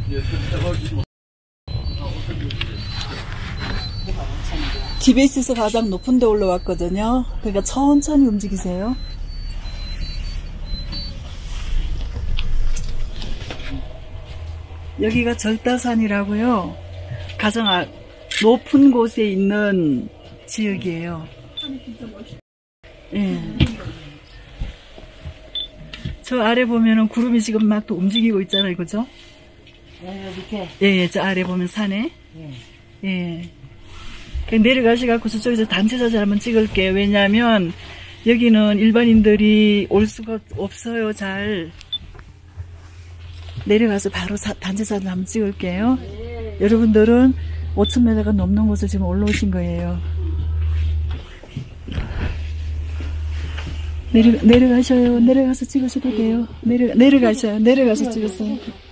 티베트에서 가장 높은 데 올라왔거든요. 그러니까 천천히 움직이세요. 여기가 절다산이라고요. 가장 높은 곳에 있는 지역이에요. 예. 저 아래 보면은 구름이 지금 막 또 움직이고 있잖아요, 그죠? 이렇게. 예, 저 아래 보면 산에. 예. 내려가셔갖고 저쪽에서 단체 사진 한번 찍을게요. 왜냐하면 여기는 일반인들이 올 수가 없어요. 잘 내려가서 바로 단체 사진 한번 찍을게요. 여러분들은 5,000m가 넘는 곳을 지금 올라오신 거예요. 내려가셔요. 내려가서 찍으셔도 돼요. 내려가셔요. 내려가서 찍으세요.